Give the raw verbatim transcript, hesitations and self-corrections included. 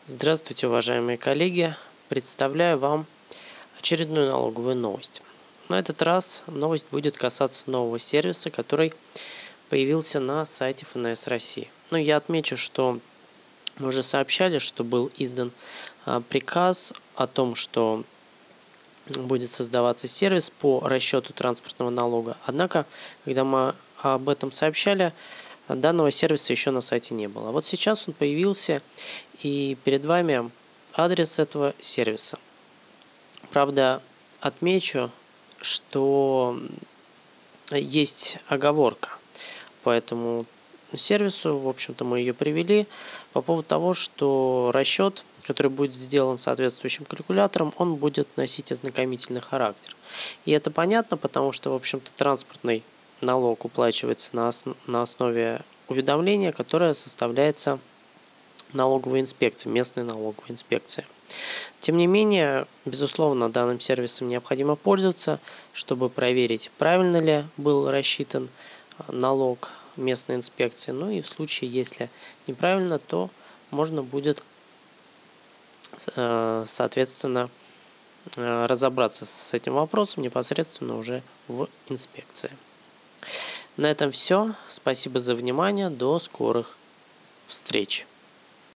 Здравствуйте, уважаемые коллеги! Представляю вам очередную налоговую новость. На этот раз новость будет касаться нового сервиса, который появился на сайте эф эн эс России. Ну, я отмечу, что мы уже сообщали, что был издан а, приказ о том, что будет создаваться сервис по расчету транспортного налога. Однако, когда мы об этом сообщали, данного сервиса еще на сайте не было. Вот сейчас он появился, и перед вами адрес этого сервиса. Правда, отмечу, что есть оговорка по этому сервису. В общем-то, мы ее привели по поводу того, что расчет, который будет сделан соответствующим калькулятором, он будет носить ознакомительный характер. И это понятно, потому что, в общем-то, транспортный налог уплачивается на, ос на основе уведомления, которое составляется налоговой инспекцией, местной налоговой инспекцией. Тем не менее, безусловно, данным сервисом необходимо пользоваться, чтобы проверить, правильно ли был рассчитан налог местной инспекции. Ну и в случае, если неправильно, то можно будет, соответственно, разобраться с этим вопросом непосредственно уже в инспекции. На этом все. Спасибо за внимание. До скорых встреч.